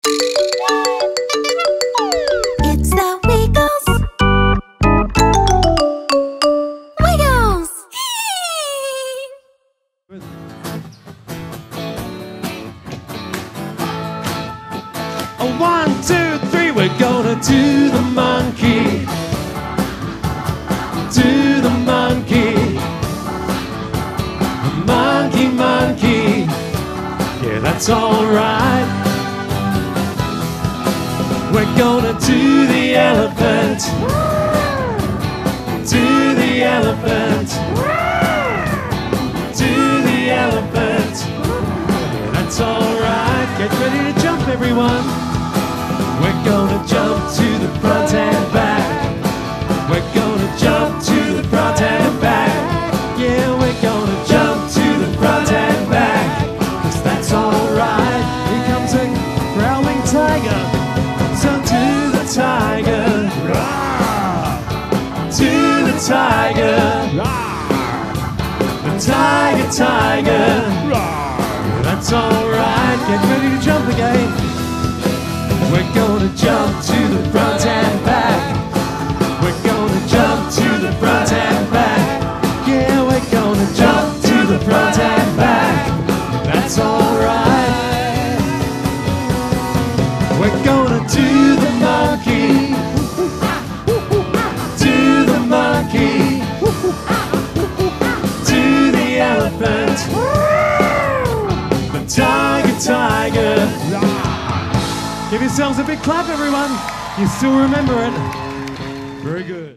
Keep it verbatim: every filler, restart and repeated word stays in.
It's the Wiggles. Wiggles. Oh, one, two, three, we're gonna do the monkey. Do the monkey. Monkey, monkey. Yeah, that's alright. We're gonna do the elephant. Do the elephant. Do the elephant. Yeah, that's alright. Get ready to jump, everyone. We're gonna jump to the front and back. We're gonna jump to the front and back. Yeah, we're gonna jump to the front and back. 'Cause that's alright. Here comes a growling tiger. So to the tiger. To the tiger. The tiger, tiger. That's alright. Get ready to jump again. We're gonna jump to the front and back. We're gonna jump to the front and back. Yeah, we're gonna jump to the front and back. That's alright. We're gonna do the monkey. Do the monkey. Do the elephant. The tiger, tiger. Give yourselves a big clap, everyone. You still remember it. Very good.